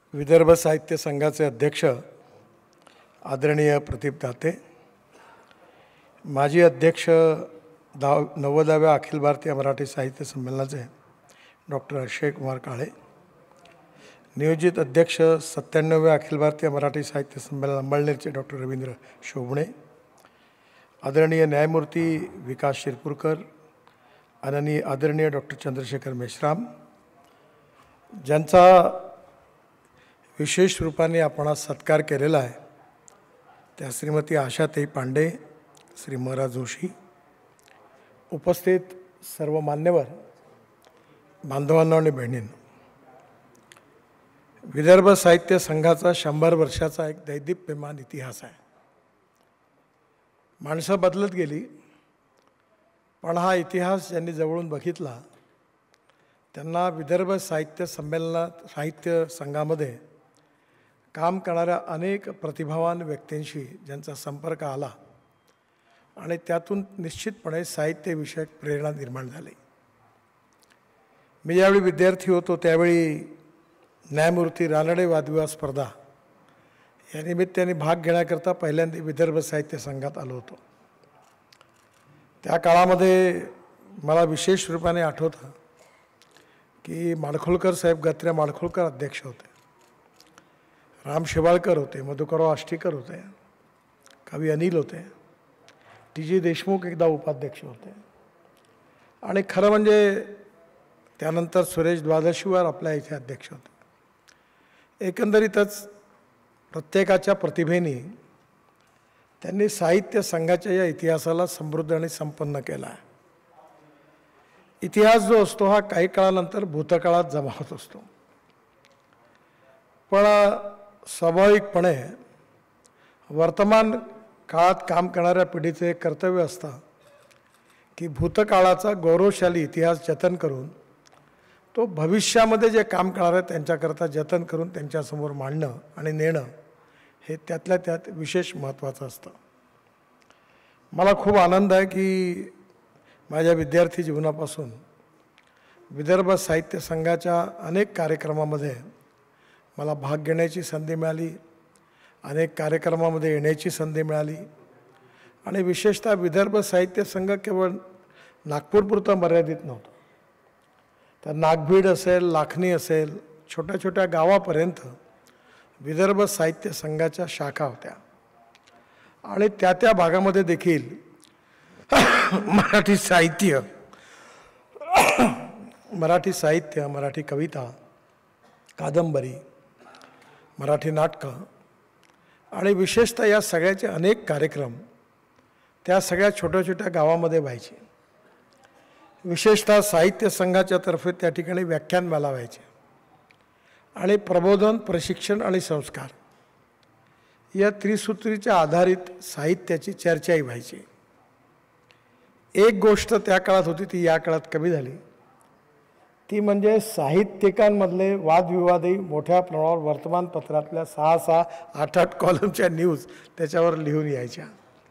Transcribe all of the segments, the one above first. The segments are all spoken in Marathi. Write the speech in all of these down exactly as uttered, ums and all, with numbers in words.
विदर्भ साहित्य संघाचे अध्यक्ष आदरणीय प्रदीप दाते, माजी अध्यक्ष दाव नव्वदाव्या अखिल भारतीय मराठी साहित्य संमेलनाचे डॉक्टर अक्षय कुमार काळे, नियोजित अध्यक्ष सत्त्याण्णव्या अखिल भारतीय मराठी साहित्य संमेलन अंबळनेरचे डॉक्टर रवींद्र शोभणे, आदरणीय न्यायमूर्ती विकास शिरपूरकर, आदरणीय आदरणीय डॉक्टर चंद्रशेखर मेश्राम, ज्यांचा विशेष रूपाने आपण सत्कार केलेला आहे त्या श्रीमती आशाताई पांडे, श्री म रा जोशी, उपस्थित सर्व मान्यवर बांधवांनो आणि बहिणींनो, विदर्भ साहित्य संघाचा शंभर वर्षाचा एक दैदिप्यमान इतिहास आहे. माणसं बदलत गेली, पण हा इतिहास ज्यांनी जवळून बघितला त्यांना विदर्भ साहित्य संमेलनात साहित्य संघामध्ये काम करणाऱ्या अनेक प्रतिभावान व्यक्तींशी ज्यांचा संपर्क आला आणि त्यातून निश्चितपणे साहित्यविषयक प्रेरणा निर्माण झाली. मी ज्यावेळी विद्यार्थी होतो त्यावेळी न्यायमूर्ती रानडे वादविवाद स्पर्धा या निमित्ताने भाग घेण्याकरता पहिल्यांदा विदर्भ साहित्य संघात आलो होतो. त्या काळामध्ये मला विशेष रूपाने आठवतं की माडखोलकर साहेब गत्र्या माडखोलकर अध्यक्ष होते, राम शेवाळकर होते, मधुकरराव आष्टीकर होते, कवी अनिल होते, टी जी देशमुख एकदा उपाध्यक्ष होते आणि खरं म्हणजे त्यानंतर सुरेश द्वादशीवार आपल्या इथे अध्यक्ष होते. एकंदरीतच प्रत्येकाच्या प्रतिभेने त्यांनी साहित्य संघाच्या या इतिहासाला समृद्ध आणि संपन्न केला आहे. इतिहास जो असतो हा काही काळानंतर भूतकाळात जमा होत असतो, पण स्वाभाविकपणे वर्तमान काळात काम करणाऱ्या पिढीचे कर्तव्य असतं की भूतकाळाचा गौरवशाली इतिहास जतन करून तो भविष्यामध्ये जे काम करणार आहे त्यांच्याकरता जतन करून त्यांच्यासमोर मांडणं आणि नेणं हे त्यातल्या त्यात विशेष महत्त्वाचं असतं. मला खूप आनंद आहे की माझ्या विद्यार्थी जीवनापासून विदर्भ साहित्य संघाच्या अनेक कार्यक्रमामध्ये मला भाग घेण्याची संधी मिळाली, अनेक कार्यक्रमामध्ये येण्याची संधी मिळाली आणि विशेषतः विदर्भ साहित्य संघ केवळ नागपूरपुरतं मर्यादित नव्हतं, तर नागभीड असेल, लाखनी असेल, छोट्या छोट्या गावापर्यंत विदर्भ साहित्य संघाच्या शाखा होत्या आणि त्या त्या भागामध्ये देखील मराठी साहित्य मराठी साहित्य मराठी कविता, कादंबरी, मराठी नाटकं आणि विशेषतः या सगळ्याचे अनेक कार्यक्रम त्या सगळ्या छोट्या छोट्या गावामध्ये व्हायचे. विशेषतः साहित्य संघाच्या तर्फे त्या ठिकाणी व्याख्यानमाला व्हायचे आणि प्रबोधन, प्रशिक्षण आणि संस्कार या त्रिसूत्रीच्या आधारित साहित्याची चर्चाही व्हायची. एक गोष्ट त्या काळात होती ती या काळात कमी झाली, ती म्हणजे साहित्यिकांमधले वादविवादही मोठ्या प्रमाणावर वर्तमानपत्रातल्या सहा सहा आठ आठ कॉलमच्या न्यूज त्याच्यावर लिहून यायच्या.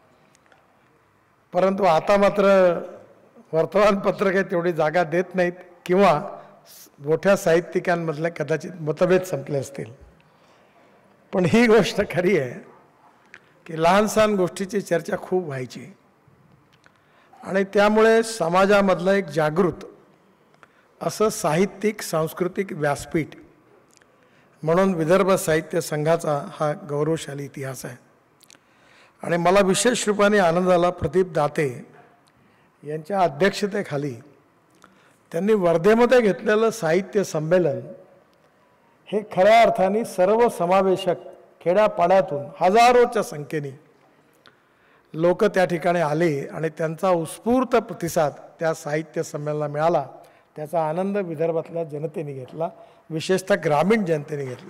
परंतु आता मात्र वर्तमानपत्र काही तेवढी जागा देत नाहीत किंवा मोठ्या साहित्यिकांमधले कदाचित मतभेद संपले असतील. पण ही गोष्ट खरी आहे की लहान सहान गोष्टीची चर्चा खूप व्हायची आणि त्यामुळे समाजामधलं एक जागृत असं साहित्यिक सांस्कृतिक व्यासपीठ म्हणून विदर्भ साहित्य संघाचा हा गौरवशाली इतिहास आहे. आणि मला विशेष रूपाने आनंद झाला, प्रदीप दाते यांच्या अध्यक्षतेखाली त्यांनी वर्धेमध्ये घेतलेलं साहित्य संमेलन हे खऱ्या अर्थाने सर्वसमावेशक, खेड्यापाड्यातून हजारोच्या संख्येने लोक त्या ठिकाणी आले आणि त्यांचा उत्स्फूर्त प्रतिसाद त्या साहित्य संमेलनाला मिळाला. त्याचा आनंद विदर्भातल्या जनतेने घेतला, विशेषतः ग्रामीण जनतेने घेतला.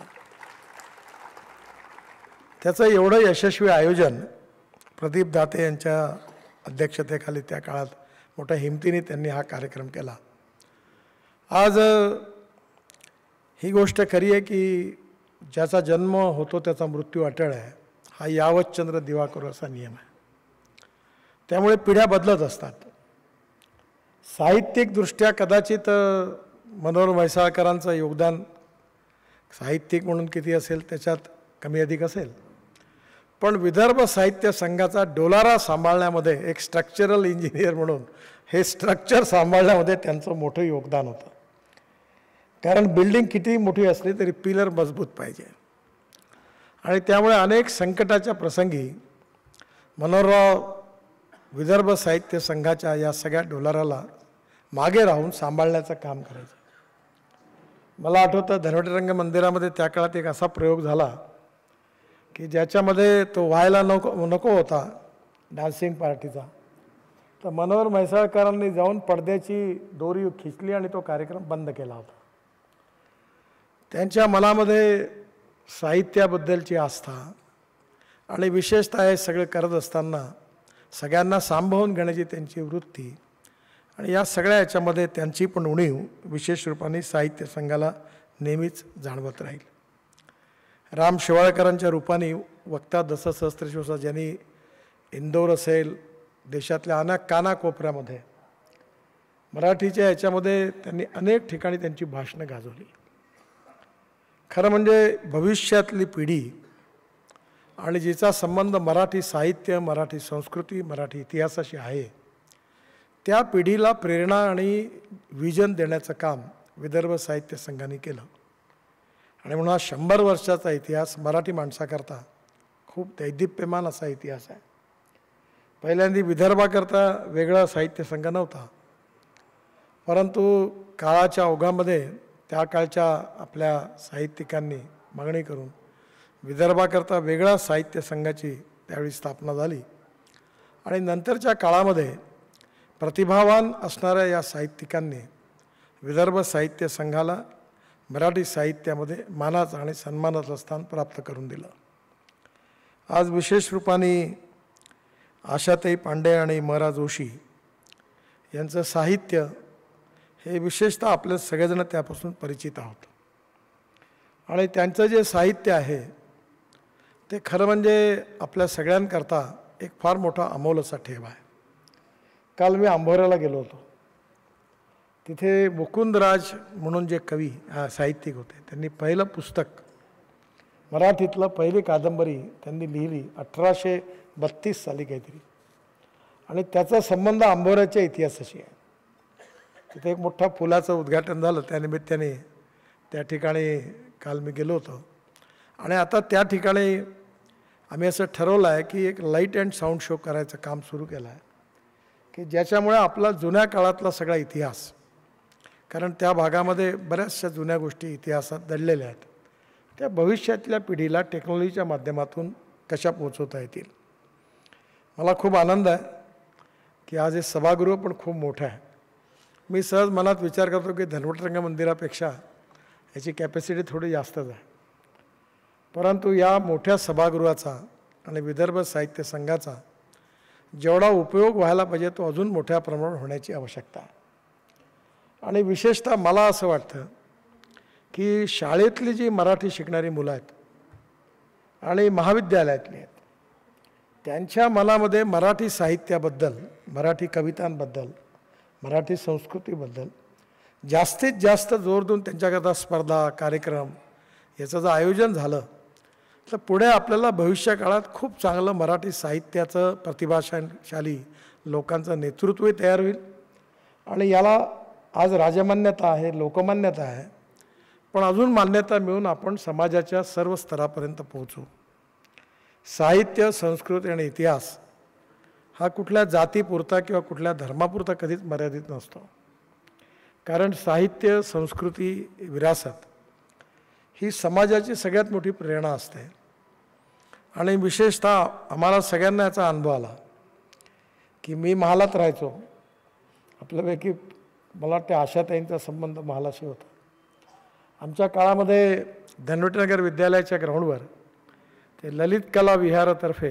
त्याचं एवढं यशस्वी आयोजन प्रदीप दाते यांच्या अध्यक्षतेखाली त्या काळात मोठ्या हिमतीने त्यांनी हा कार्यक्रम केला. आज ही गोष्ट खरी आहे की ज्याचा जन्म होतो त्याचा मृत्यू अटळ आहे, हा यावत चंद्र दिवा करो असा नियम आहे. त्यामुळे पिढ्या बदलत असतात. साहित्यिकदृष्ट्या कदाचित मनोहर म्हैसाळकरांचं योगदान साहित्यिक म्हणून किती असेल त्याच्यात कमी अधिक असेल, पण विदर्भ साहित्य संघाचा डोलारा सांभाळण्यामध्ये एक स्ट्रक्चरल इंजिनियर म्हणून हे स्ट्रक्चर सांभाळण्यामध्ये त्यांचं मोठं योगदान होतं. कारण बिल्डिंग किती मोठी असली तरी पिलर मजबूत पाहिजे आणि त्यामुळे अनेक संकटाच्या प्रसंगी मनोहरराव विदर्भ साहित्य संघाच्या या सगळ्या डोलाराला मागे राहून सांभाळण्याचं काम करायचं. मला आठवतं धनवटे रंग मंदिरामध्ये त्या काळात एक असा प्रयोग झाला की ज्याच्यामध्ये तो व्हायला नको नको होता डान्सिंग पार्टीचा, तर मनोहर म्हैसाळकरांनी जाऊन पडद्याची दोरी खिचली आणि तो कार्यक्रम बंद केला होता. त्यांच्या मनामध्ये साहित्याबद्दलची आस्था आणि विशेषतः हे सगळं करत असताना सगळ्यांना सांभाळून घेण्याची त्यांची वृत्ती आणि या सगळ्या याच्यामध्ये त्यांची पण उणीव विशेष रूपाने साहित्य संघाला नेहमीच जाणवत राहील. राम शेवाळकरांच्या रूपाने वक्ता दससहस्त्रशोसा ज्यांनी इंदोर असेल, देशातल्या अनेक कानाकोपऱ्यामध्ये मराठीच्या याच्यामध्ये त्यांनी अनेक ठिकाणी त्यांची भाषणं गाजवली. खरं म्हणजे भविष्यातली पिढी आणि जिचा संबंध मराठी साहित्य, मराठी संस्कृती, मराठी इतिहासाशी आहे, त्या पिढीला प्रेरणा आणि विजन देण्याचं काम विदर्भ साहित्य संघाने केलं. आणि म्हणून हा शंभर वर्षाचा इतिहास मराठी माणसाकरता खूप दैदिप्यमान असा इतिहास आहे. पहिल्यांदा विदर्भाकरता वेगळा साहित्य संघ नव्हता, परंतु काळाच्या ओघामध्ये त्या काळच्या आपल्या साहित्यिकांनी मागणी करून विदर्भाकरता वेगळा साहित्य संघाची त्यावेळी स्थापना झाली. आणि नंतरच्या काळामध्ये प्रतिभावान असणाऱ्या या साहित्यिकांनी विदर्भ साहित्य संघाला मराठी साहित्यामध्ये मानाचं आणि सन्मानाचं स्थान प्राप्त करून दिलं. आज विशेष रूपाने आशाताई पांडे आणि म रा जोशी यांचं साहित्य हे विशेषतः आपले सगळेजण त्यापासून परिचित आहोत. आणि त्यांचं जे साहित्य आहे ते खरं म्हणजे आपल्या सगळ्यांकरता एक फार मोठा अमोल असा ठेवा आहे. काल मी आंबोऱ्याला गेलो होतो. तिथे मुकुंदराज म्हणून जे कवी साहित्यिक होते, त्यांनी पहिलं पुस्तक मराठीतलं पहिली कादंबरी त्यांनी लिहिली अठराशे बत्तीस साली काहीतरी, आणि त्याचा संबंध आंबोऱ्याच्या इतिहासाशी आहे. तिथे एक मोठा पुलाचं उद्घाटन झालं, त्यानिमित्ताने त्या ठिकाणी काल मी गेलो होतो. आणि आता त्या ठिकाणी आम्ही असं ठरवलं आहे की एक लाईट अँड साऊंड शो करायचं काम सुरू केलं आहे की ज्याच्यामुळे आपला जुन्या काळातला सगळा इतिहास, कारण त्या भागामध्ये बऱ्याचशा जुन्या गोष्टी इतिहासात दडलेल्या आहेत, त्या भविष्यातल्या पिढीला टेक्नॉलॉजीच्या माध्यमातून कशा पोचवता येतील. मला खूप आनंद आहे की आज हे सभागृह पण खूप मोठं आहे. मी सहज मनात विचार करतो की धनवटे रंग मंदिरापेक्षा याची कॅपॅसिटी थोडी जास्तच आहे, परंतु या मोठ्या सभागृहाचा आणि विदर्भ साहित्य संघाचा जेवढा उपयोग व्हायला पाहिजे तो अजून मोठ्या प्रमाणात होण्याची आवश्यकता आहे. आणि विशेषतः मला असं वाटतं की शाळेतली जी मराठी शिकणारी मुलं आहेत आणि महाविद्यालयातली आहेत, त्यांच्या मनामध्ये मराठी साहित्याबद्दल, मराठी कवितांबद्दल, मराठी संस्कृतीबद्दल जास्तीत जास्त जोर देऊन त्यांच्याकरता स्पर्धा, कार्यक्रम याचं जर आयोजन झालं तर पुढे आपल्याला भविष्य काळात खूप चांगलं मराठी साहित्याचं प्रतिभाशाली लोकांचं नेतृत्वही तयार होईल. आणि याला आज राजमान्यता आहे, लोकमान्यता आहे, पण अजून मान्यता मिळून आपण समाजाच्या सर्व स्तरापर्यंत पोहोचू. साहित्य, संस्कृती आणि इतिहास हा कुठल्या जातीपुरता किंवा कुठल्या धर्मापुरता कधीच मर्यादित नसतो. कारण साहित्य, संस्कृती, विरासत ही समाजाची सगळ्यात मोठी प्रेरणा असते. आणि विशेषतः आम्हाला सगळ्यांना याचा अनुभव आला की मी महालात राहायचो. आपल्यापैकी मला वाटते आशाताईंचा संबंध महालाशी होता. आमच्या काळामध्ये धनवटे नगर विद्यालयाच्या ग्राउंडवर ते ललित कला विहारातर्फे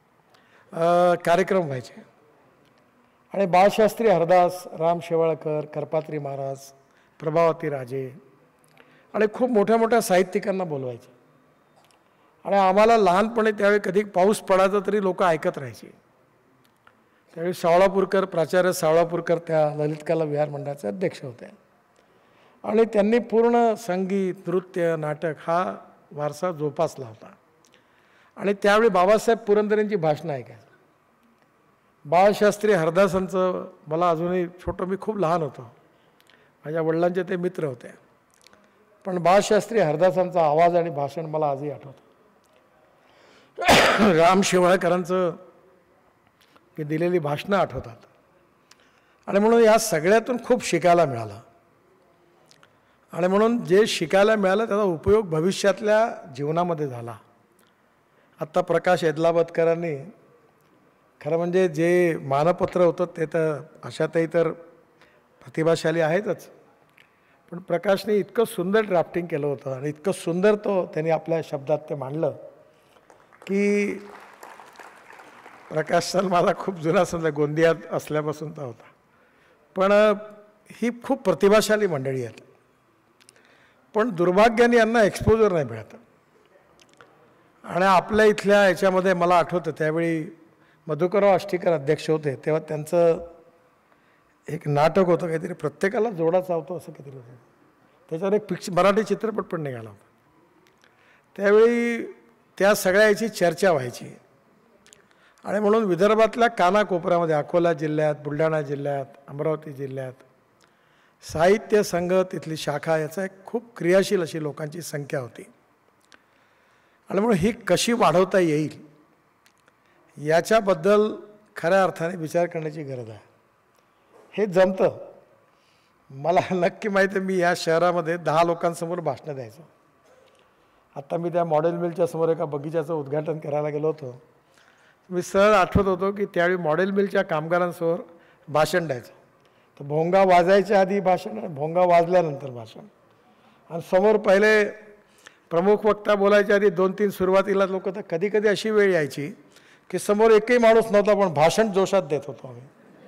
कार्यक्रम व्हायचे आणि बाळशास्त्री हरदास, राम शेवाळकर, करपात्री महाराज, प्रभावती राजे आणि खूप मोठ्या मोठ्या साहित्यिकांना बोलवायचे. आणि आम्हाला लहानपणी त्यावेळी कधी पाऊस पडायचा तरी लोक ऐकत राहायचे. त्यावेळी सावळापूरकर, प्राचार्य सावळापूरकर त्या ललित कला विहार मंडळाचे अध्यक्ष होते. आणि त्यांनी पूर्ण संगीत, नृत्य, नाटक हा वारसा जोपासला होता. आणि त्यावेळी बाबासाहेब पुरंदरेंची भाषणं ऐकायचं. बाळशास्त्री हरदासांचं मला अजूनही छोटं, मी खूप लहान होतो, माझ्या वडिलांचे ते मित्र होते, पण बाळशास्त्री हरदासांचा आवाज आणि भाषण मला आजही आठवतं. राम शेवाळकरांचं की दिलेली भाषणं आठवतात. आणि म्हणून या सगळ्यातून खूप शिकायला मिळालं. आणि म्हणून जे शिकायला मिळालं त्याचा उपयोग भविष्यातल्या जीवनामध्ये झाला. आत्ता प्रकाश एदलाबादकरांनी खरं म्हणजे जे मानपत्र होतं ते तर अशातही तर प्रतिभाशाली आहेतच, पण प्रकाशने इतकं सुंदर ड्राफ्टिंग केलं होतं आणि इतकं सुंदर तो त्यांनी आपल्या शब्दात ते मांडलं की प्रकाश सर माझा खूप जुना समजा गोंदियात असल्यापासूनचा होता, पण ही खूप प्रतिभाशाली मंडळी आहेत. पण दुर्भाग्याने यांना एक्सपोजर नाही मिळत. आणि आपल्या इथल्या याच्यामध्ये मला आठवतं त्यावेळी मधुकरराव आष्टीकर अध्यक्ष होते, तेव्हा त्यांचं एक नाटक होतं काहीतरी, प्रत्येकाला जोडा चावतो असं काहीतरी होतं, त्याच्यावर एक पिक्च मराठी चित्रपट पण निघाला होता. त्यावेळी त्या सगळ्या याची चर्चा व्हायची. आणि म्हणून विदर्भातल्या कानाकोपऱ्यामध्ये अकोला जिल्ह्यात, बुलढाणा जिल्ह्यात, अमरावती जिल्ह्यात साहित्य संघ, तिथली शाखा, याचा एक खूप क्रियाशील अशी लोकांची संख्या होती. आणि म्हणून ही कशी वाढवता येईल याच्याबद्दल खऱ्या अर्थाने विचार करण्याची गरज आहे. हे जमतं. मला नक्की माहिती आहे, मी या शहरामध्ये दहा लोकांसमोर भाषणं द्यायचो. आत्ता मी त्या मॉडेल मिलच्या समोर एका बगीच्याचं उद्घाटन करायला गेलो होतो. मी सहज आठवत होतो की त्यावेळी मॉडेल मिलच्या कामगारांसमोर भाषण द्यायचं. तर भोंगा वाजायच्या आधी भाषण, भोंगा वाजल्यानंतर भाषण, आणि समोर पहिले प्रमुख वक्ता बोलायच्या आधी दोन तीन सुरुवातीला लोक, तर कधी कधी अशी वेळ यायची की समोर एकही माणूस नव्हता, पण भाषण जोशात देत होतो आम्ही.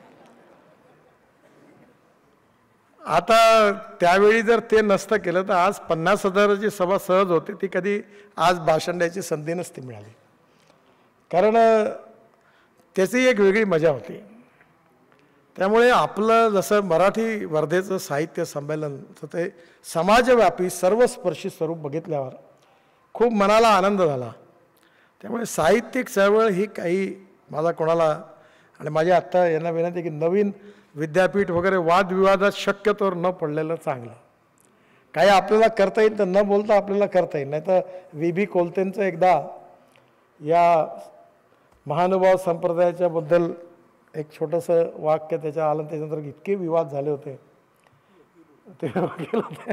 आता त्यावेळी जर ते नसतं केलं तर आज पन्नास हजाराची सभा सहज होते, ती कधी आज भाषण द्यायची संधी नसती मिळाली. कारण त्याची एक वेगळी मजा होती. त्यामुळे आपलं जसं मराठी वर्धेचं साहित्य संमेलनचं ते समाजव्यापी सर्वस्पर्शी स्वरूप बघितल्यावर खूप मनाला आनंद झाला. त्यामुळे साहित्यिक चळवळ ही काही मला कोणाला, आणि माझ्या आत्ता यांना विनंती की नवीन विद्यापीठ वगैरे वादविवादात शक्यतोवर न पडलेलं चांगलं. काही आपल्याला करता येईल तर न बोलता आपल्याला करता येईल. नाही तर व्ही बी कोलतेंचं एकदा या महानुभाव संप्रदायाच्याबद्दल एक छोटंसं वाक्य त्याच्या आलं, त्याच्यानंतर इतके विवाद झाले होते ते वकील होते.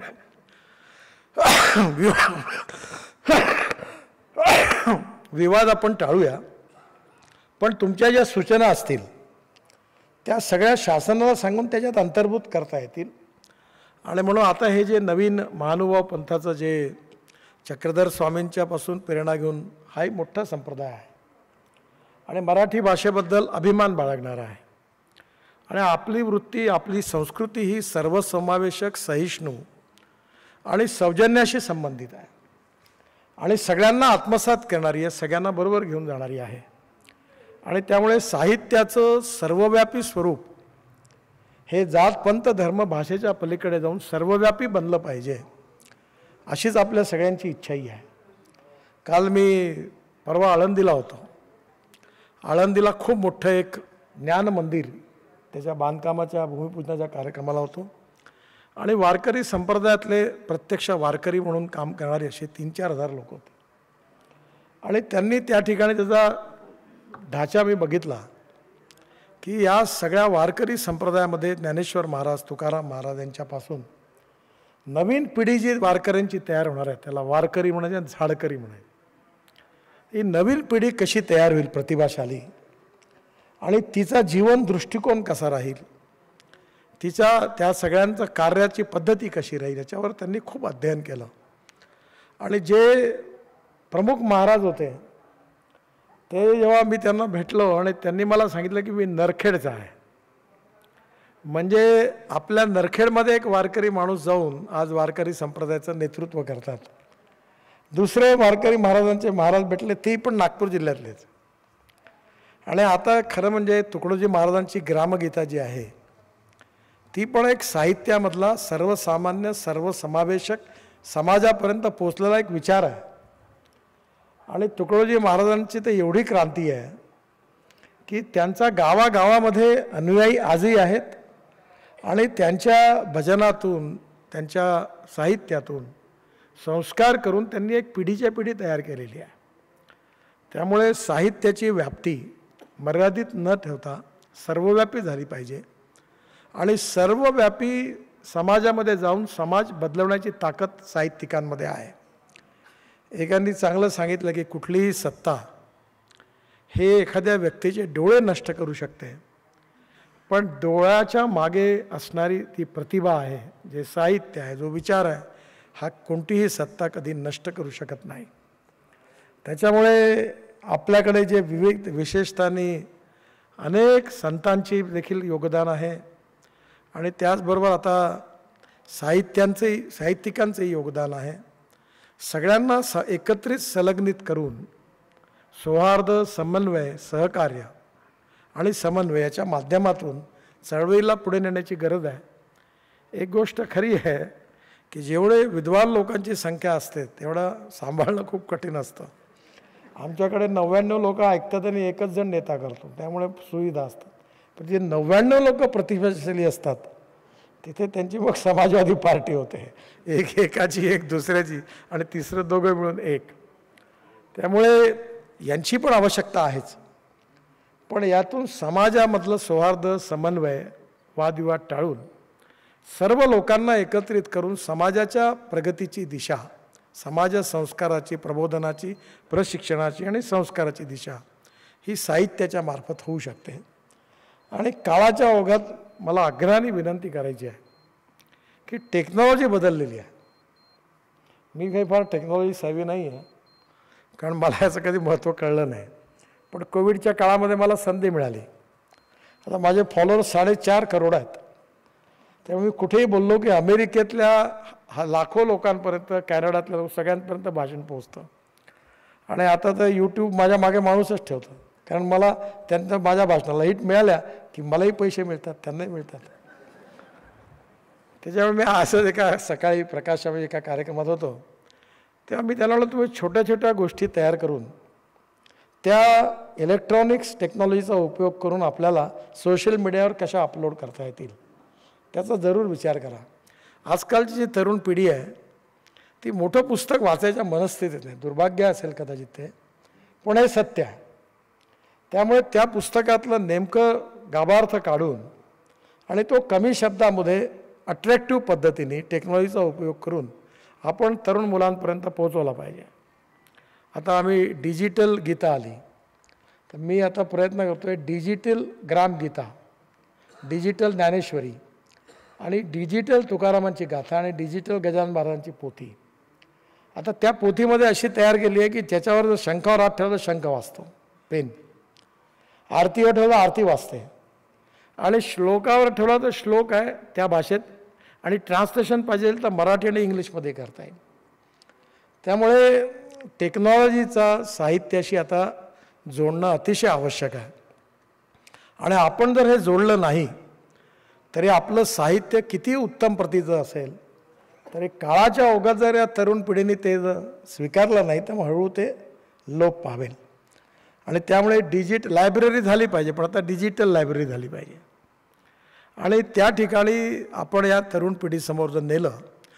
विवाद आपण टाळूया, पण तुमच्या ज्या सूचना असतील त्या सगळ्या शासनाला सांगून त्याच्यात अंतर्भूत करता येतील. आणि म्हणून आता हे जे नवीन महानुभाव पंथाचं जे चक्रधर स्वामींच्यापासून प्रेरणा घेऊन हाही मोठा संप्रदाय आहे आणि मराठी भाषेबद्दल अभिमान बाळगणारा आहे. आणि आपली वृत्ती, आपली संस्कृती ही सर्वसमावेशक, सहिष्णू आणि सौजन्याशी संबंधित आहे आणि सगळ्यांना आत्मसात करणारी आहे, सगळ्यांना बरोबर घेऊन जाणारी आहे. आणि त्यामुळे साहित्याचं सर्वव्यापी स्वरूप हे जात, पंथ, धर्म, भाषेच्या पलीकडे जाऊन सर्वव्यापी बनलं पाहिजे, अशीच आपल्या सगळ्यांची इच्छाही आहे. काल मी परवा आळंदीला होतो. आळंदीला खूप मोठं एक ज्ञान मंदिर, त्याच्या बांधकामाच्या भूमिपूजनाच्या कार्यक्रमाला होतो. आणि वारकरी संप्रदायातले प्रत्यक्ष वारकरी म्हणून काम करणारे असे तीन चार हजार लोक होते. आणि त्यांनी त्या ठिकाणी त्याचा ढाचा मी बघितला की या सगळ्या वारकरी संप्रदायामध्ये ज्ञानेश्वर महाराज, तुकाराम महाराज यांच्यापासून नवीन पिढी जी वारकऱ्यांची तयार होणार आहे, त्याला वारकरी म्हणायचे, झाडकरी म्हणायचे, ही नवीन पिढी कशी तयार होईल प्रतिभाशाली, आणि तिचा जीवन दृष्टिकोन कसा राहील, तिच्या त्या सगळ्यांचं कार्याची पद्धती कशी राहील, याच्यावर त्यांनी खूप अध्ययन केलं. आणि जे प्रमुख महाराज होते ते जेव्हा मी त्यांना भेटलो आणि त्यांनी मला सांगितलं की मी नरखेडचा आहे, म्हणजे आपल्या नरखेडमध्ये एक वारकरी माणूस जाऊन आज वारकरी संप्रदायाचं नेतृत्व करतात. दुसरे वारकरी महाराजांचे महाराज भेटले, ते पण नागपूर जिल्ह्यातलेच. आणि आता खरं म्हणजे तुकडोजी महाराजांची ग्रामगीता जी आहे ती पण एक साहित्यामधला सर्वसामान्य सर्वसमावेशक समाजापर्यंत पोचलेला एक विचार आहे. आणि तुकडोजी महाराजांची तर एवढी क्रांती आहे की त्यांचा गावागावामध्ये अनुयायी आजही आहेत आणि त्यांच्या भजनातून त्यांच्या साहित्यातून संस्कार करून त्यांनी एक पिढीच्या पिढी तयार केलेली आहे. त्यामुळे साहित्याची व्याप्ती मर्यादित न ठेवता सर्वव्यापी झाली पाहिजे आणि सर्वव्यापी समाजामध्ये जाऊन समाज बदलवण्याची ताकद साहित्यिकांमध्ये आहे. एकांनी चांगलं सांगितलं की कुठलीही सत्ता हे एखाद्या व्यक्तीचे डोळे नष्ट करू शकते, पण डोळ्याच्या मागे असणारी ती प्रतिभा आहे, जे साहित्य आहे, जो विचार आहे, हा कोणतीही सत्ता कधी नष्ट करू शकत नाही. त्याच्यामुळे आपल्याकडे जे विविध विशेषतांनी अनेक संतांची देखील योगदान आहे आणि त्याचबरोबर आता साहित्यांचंही साहित्यिकांचंही योगदान आहे. सगळ्यांना स एकत्रित संलग्नित करून सौहार्द, समन्वय, सहकार्य आणि समन्वयाच्या माध्यमातून चळवळीला पुढे नेण्याची गरज आहे. एक गोष्ट खरी आहे की जेवढे विद्वान लोकांची संख्या असते तेवढं सांभाळणं खूप कठीण असतं. आमच्याकडे नव्याण्णव लोक ऐकतात आणि एकच जण नेता करतो, त्यामुळे सुविधा असतात. पण जे नव्याण्णव लोक प्रतिभाशाली असतात तिथे त्यांची मग समाजवादी पार्टी होते, एक एकाची एक दुसऱ्याची आणि तिसरं दोघं मिळून एक. त्यामुळे यांची पण आवश्यकता आहेच, पण यातून समाजामधलं सौहार्द, समन्वय, वादविवाद टाळून सर्व लोकांना एकत्रित करून समाजाच्या प्रगतीची दिशा, समाज संस्काराची, प्रबोधनाची, प्रशिक्षणाची आणि संस्काराची दिशा ही साहित्याच्या मार्फत होऊ शकते. आणि काळाच्या ओघात मला अग्रणी विनंती करायची आहे की टेक्नॉलॉजी बदललेली आहे. मी काही फार टेक्नॉलॉजी सावी नाही आहे, कारण मला याचं कधी महत्त्व कळलं नाही. पण कोविडच्या काळामध्ये मला संधी मिळाली. आता माझे फॉलोअर्स साडेचार करोड आहेत. त्यामुळे मी कुठेही बोललो की अमेरिकेतल्या हा लाखो लोकांपर्यंत, कॅनडातल्या लोक सगळ्यांपर्यंत भाषण पोहोचतं. आणि आता तर यूट्यूब माझ्या मागे माणूसच ठेवतं, कारण मला त्यांना माझ्या भाषणाला हिट मिळाल्या की मलाही पैसे मिळतात, त्यांनाही मिळतात. त्याच्यामुळे मी असंच एका सकाळी प्रकाशामध्ये एका कार्यक्रमात होतो, तेव्हा मी त्याला म्हणलं तुम्ही छोट्या छोट्या गोष्टी तयार करून त्या इलेक्ट्रॉनिक्स टेक्नॉलॉजीचा उपयोग करून आपल्याला सोशल मीडियावर कशा अपलोड करता येतील त्याचा जरूर विचार करा. आजकालची जी तरुण पिढी आहे ती मोठं पुस्तक वाचायच्या मनस्थितीत नाही. दुर्भाग्य असेल कदाचित ते, पण हे सत्य आहे. त्यामुळे त्या पुस्तकातलं नेमकं गाभार्थ काढून आणि तो कमी शब्दामध्ये अट्रॅक्टिव्ह पद्धतीने टेक्नॉलॉजीचा उपयोग करून आपण तरुण मुलांपर्यंत पोहोचवला पाहिजे. आता आम्ही डिजिटल गीता आली, तर मी आता प्रयत्न करतो आहे डिजिटल ग्रामगीता, डिजिटल ज्ञानेश्वरी आणि डिजिटल तुकारामांची गाथा आणि डिजिटल गजानन महाराजांची पोथी. आता त्या पोथीमध्ये अशी तयार केली आहे की त्याच्यावर जर शंखावर हात ठेवला तर शंख वाचतो पेन, आरतीवर ठेवला आरती वाचते, आणि श्लोकावर ठेवला तर श्लोक आहे त्या भाषेत, आणि ट्रान्सलेशन पाहिजे तर मराठी आणि इंग्लिशमध्ये करता येईल. त्यामुळे टेक्नॉलॉजीचा साहित्याशी आता जोडणं अतिशय आवश्यक आहे. आणि आपण जर हे जोडलं नाही तरी आपलं साहित्य किती उत्तम प्रतीचं असेल तरी काळाच्या ओघात जर या तरुण पिढीने ते जर स्वीकारलं नाही तर हळूहळू ते लोप पावेल. आणि त्यामुळे डिजिट लायब्ररी झाली पाहिजे, पण आता डिजिटल लायब्ररी झाली पाहिजे. आणि त्या ठिकाणी आपण या तरुण पिढीसमोर जर नेलं,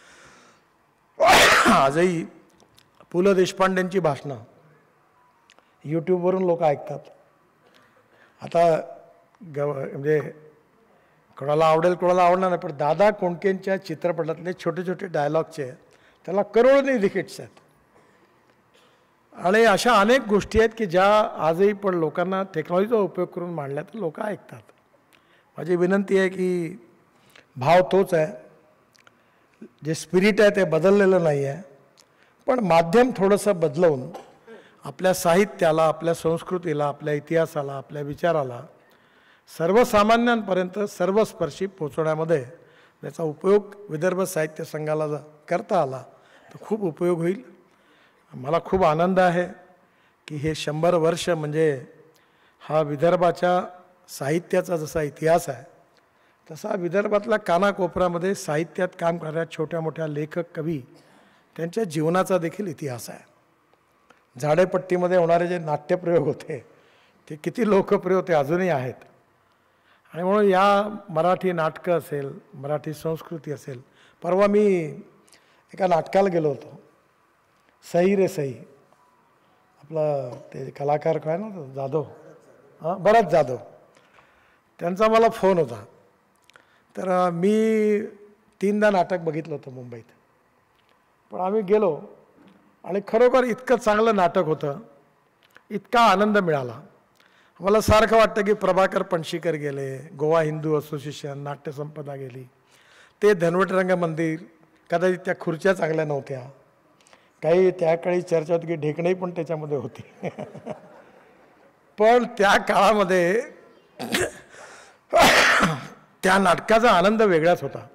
आजही पु ल देशपांडेंची भाषणं यूट्यूबवरून लोक ऐकतात. आता ग म्हणजे कोणाला आवडेल कोणाला आवडणार नाही, पण दादा कोंडकेंच्या चित्रपटातले छोटे छोटे डायलॉगचे त्याला करोडोनी तिकीट्स आहेत. आणि अशा अनेक गोष्टी आहेत की ज्या आजही पण लोकांना टेक्नॉलॉजीचा उपयोग करून मांडल्या तर लोक ऐकतात. माझी विनंती आहे की भाव तोच आहे, जे स्पिरिट आहे ते बदललेलं नाही आहे, पण माध्यम थोडंसं बदलवून आपल्या साहित्याला, आपल्या संस्कृतीला, आपल्या इतिहासाला, आपल्या विचाराला सर्वसामान्यांपर्यंत सर्वस्पर्शी पोचवण्यामध्ये त्याचा उपयोग विदर्भ साहित्य संघाला जर करता आला तर खूप उपयोग होईल. मला खूप आनंद आहे की हे शंभर वर्ष म्हणजे हा विदर्भाच्या साहित्याचा जसा इतिहास आहे तसा विदर्भातल्या कानाकोपऱ्यामध्ये साहित्यात काम करणाऱ्या छोट्या मोठ्या लेखक कवी त्यांच्या जीवनाचा देखील इतिहास आहे. झाडेपट्टीमध्ये होणारे जे नाट्यप्रयोग होते ते किती लोकप्रिय होते, अजूनही आहेत. आणि म्हणून या मराठी नाटकं असेल, मराठी संस्कृती असेल. परवा मी एका नाटकाला गेलो होतो, सई रे सई. आपलं ते कलाकार काय ना जाधव, हां भरत जाधव, त्यांचा मला फोन होता. तर मी तीनदा नाटक बघितलं होतं मुंबईत. पण आम्ही गेलो आणि खरोखर इतकं चांगलं नाटक होतं, इतका आनंद मिळाला. मला सारखं वाटतं की प्रभाकर पणशीकर गेले, गोवा हिंदू असोसिएशन, नाट्यसंपदा गेली, ते धनवटरंग मंदिर, कदाचित त्या खुर्च्या चांगल्या नव्हत्या, काही त्याकाळी चर्चा होती की ढेकणंही पण त्याच्यामध्ये होती. पण त्या काळामध्ये त्या नाटकाचा आनंद वेगळाच होता.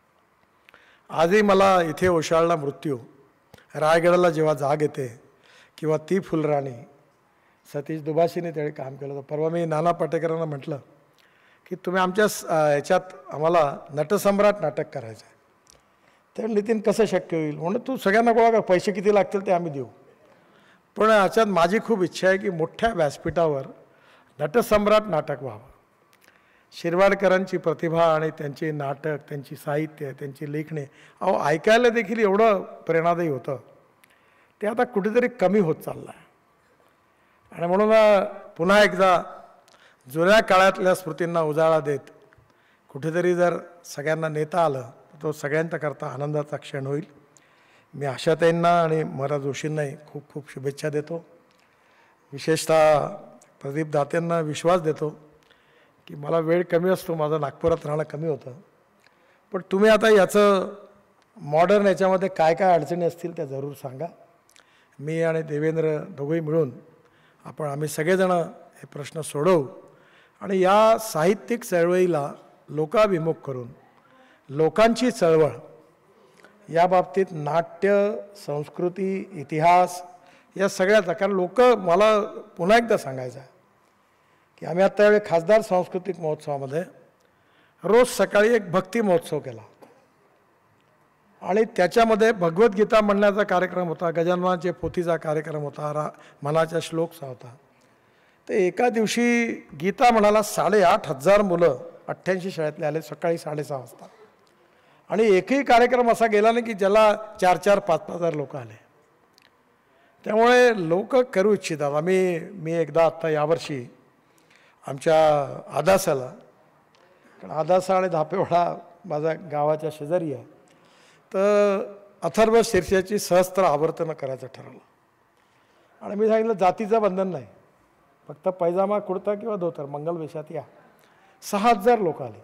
आजही मला इथे ओशाळला मृत्यू, रायगडाला जेव्हा जाग येते, किंवा ती फुलराणी, सतीश दुभाषीने त्यावेळी काम केलं होतं. परवा मी नाना पाटेकरांना म्हटलं की तुम्ही आमच्या याच्यात आम्हाला नटसम्राट नाटक करायचं आहे. तर नितीन कसं शक्य होईल? म्हणून तू सगळ्यांना गोळा कर, पैसे किती लागतील ते आम्ही देऊ. पण याच्यात माझी खूप इच्छा आहे की मोठ्या व्यासपीठावर नटसम्राट नाटक व्हावं. शिरवाडकरांची प्रतिभा आणि त्यांचे नाटक, त्यांची साहित्य, त्यांची लेखणे, अहो ऐकायला देखील एवढं प्रेरणादायी होतं. ते आता कुठेतरी कमी होत चाललं आहे. आणि म्हणून पुन्हा एकदा जुन्या काळातल्या स्मृतींना उजाळा देत कुठेतरी जर सगळ्यांना नेता आलं तर तो सगळ्यांच्याकरता आनंदाचा क्षण होईल. मी आशाताईंना आणि मरा जोशींनाही खूप खूप शुभेच्छा देतो. विशेषतः प्रदीप दातेंना विश्वास देतो की मला वेळ कमी असतो, माझं नागपुरात राहणं कमी होतं, पण तुम्ही आता याचं मॉडर्न याच्यामध्ये काय काय अडचणी असतील त्या जरूर सांगा. मी आणि देवेंद्र दोघंही मिळून आपण आम्ही सगळेजण हे प्रश्न सोडवू आणि या साहित्यिक चळवळीला लोकाभिमुख करून लोकांची चळवळ या बाबतीत नाट्य, संस्कृती, इतिहास या सगळ्याचा, कारण लोक मला पुन्हा एकदा सांगायचं आहे की आम्ही आत्ता यावेळी खासदार सांस्कृतिक महोत्सवामध्ये रोज सकाळी एक भक्ती महोत्सव केला आणि त्याच्यामध्ये भगवद्गीता म्हणण्याचा कार्यक्रम होता, गजाननाचे पोथीचा कार्यक्रम होता, रा मनाच्या श्लोकचा होता. तर एका दिवशी गीता म्हणाला साडेआठ हजार मुलं अठ्ठ्याऐंशी शाळेतले आले सकाळी साडेसहा वाजता. आणि एकही कार्यक्रम असा गेला नाही की ज्याला चार चार पाच पाच हजार लोक आले. त्यामुळे लोक करू इच्छितात. आम्ही मी एकदा आत्ता यावर्षी आमच्या आदासाला, कारण आदासा आणि धापेवाडा माझ्या गावाच्या शेजारी आहे, तर अथर्व शीर्षाची सहस्त्र आवर्तनं करायचं ठरवलं. आणि मी सांगितलं जातीचं बंधन नाही, फक्त पैजामा कुर्ता किंवा धोतर मंगल वेशात या. सहा हजार लोक आले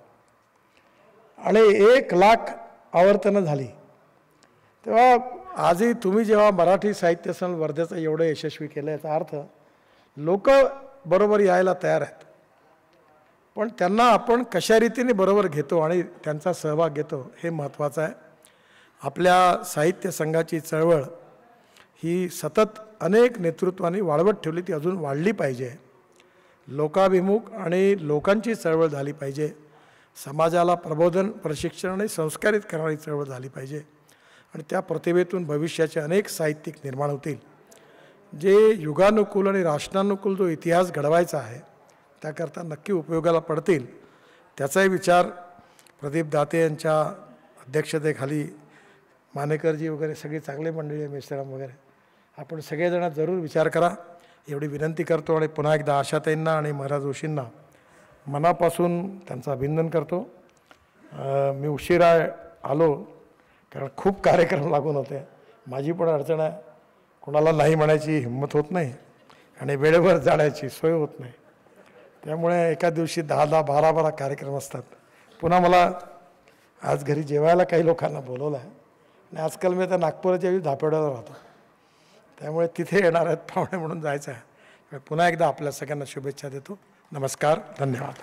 आणि एक लाख आवर्तनं झाली. तेव्हा आजही तुम्ही जेव्हा मराठी साहित्य सन वर्धेचं एवढं यशस्वी केलं याचा अर्थ लोक बरोबर यायला तयार आहेत, पण त्यांना आपण कशा रीतीने बरोबर घेतो आणि त्यांचा सहभाग घेतो हे महत्त्वाचं आहे. आपल्या साहित्य संघाची चळवळ ही सतत अनेक नेतृत्वांनी वाढवत ठेवली, ती अजून वाढली पाहिजे. लोकाभिमुख आणि लोकांची चळवळ झाली पाहिजे. समाजाला प्रबोधन, प्रशिक्षण आणि संस्कारित करणारी चळवळ झाली पाहिजे. आणि त्या प्रतिभेतून भविष्याचे अनेक साहित्यिक निर्माण होतील, जे युगानुकूल आणि राष्ट्रानुकूल जो इतिहास घडवायचा आहे त्याकरता नक्की उपयोगाला पडतील. त्याचाही विचार प्रदीप दाते यांच्या अध्यक्षतेखाली मानेकरजी वगैरे सगळी चांगली मंडळी आहे, मिश्राम वगैरे, आपण सगळेजण जरूर विचार करा एवढी विनंती करतो. आणि पुन्हा एकदा आशाताईंना आणि मरा जोशींना मनापासून त्यांचं अभिनंदन करतो. मी उशिरा आलो कारण खूप कार्यक्रम लागून होते. माझी पण अडचण आहे, कोणाला नाही म्हणायची हिंमत होत नाही आणि वेळेवर जाण्याची सोय होत नाही. त्यामुळे एका दिवशी दहा दहा बारा बारा कार्यक्रम असतात. पुन्हा मला आज घरी जेवायला काही लोकांना बोलवलं आहे आणि आजकाल मी आता नागपुराच्या वेळी धापेवाड्याला राहतो, त्यामुळे तिथे येणार आहेत पाहुणे म्हणून जायचं आहे. पुन्हा एकदा आपल्या सगळ्यांना शुभेच्छा देतो. नमस्कार, धन्यवाद.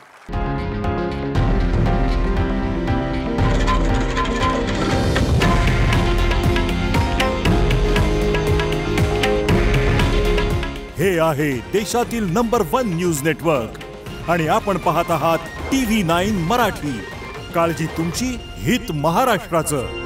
हे आहे देशातील नंबर वन न्यूज नेटवर्क आणि आपण पाहत आहात टी व्ही नाईन मराठी. काळजी तुमची, हित महाराष्ट्राचं.